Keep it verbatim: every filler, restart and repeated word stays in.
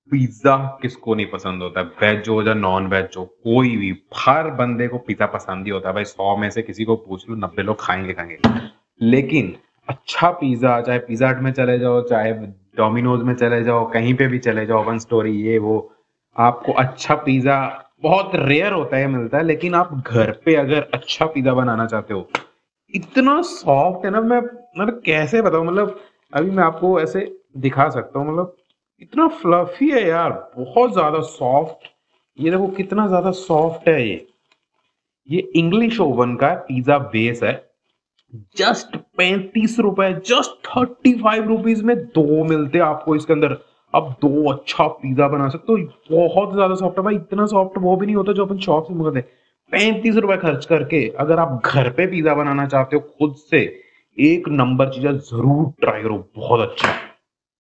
Pizza किसको नहीं पसंद होता है, वेज हो या नॉन वेज हो, कोई भी, हर बंदे को पिज्जा पसंद ही होता है भाई। सौ में से किसी को पूछ लो, नब्बे लोग खाएंगे खाएंगे। लेकिन अच्छा पिज्जा, चाहे पिज्जा हट में चले जाओ, चाहे डोमिनोज में चले जाओ, कहीं पे भी चले जाओ, वन स्टोरी ये वो, आपको अच्छा पिज्जा बहुत रेयर होता है मिलता है। लेकिन आप घर पे अगर अच्छा पिज्जा बनाना चाहते हो, इतना सॉफ्ट है ना, मैं मतलब कैसे बताऊं, मतलब अभी मैं आपको ऐसे दिखा सकता हूँ, मतलब इतना फ्लफी है यार, बहुत ज्यादा सॉफ्ट। ये देखो कितना ज्यादा सॉफ्ट है ये ये इंग्लिश ओवन का पिज्जा बेस है। जस्ट पैंतीस रुपए, जस्ट थर्टी फाइव रुपीज में दो मिलते हैं आपको इसके अंदर। अब दो अच्छा पिज्जा बना सकते हो, बहुत ज्यादा सॉफ्ट है भाई। इतना सॉफ्ट वो भी नहीं होता जो अपन शॉप से मंगाते हैं। पैंतीस रुपए खर्च करके अगर आप घर पे पिज्जा बनाना चाहते हो खुद से, एक नंबर चीज है, जरूर ट्राई करो, बहुत अच्छा है।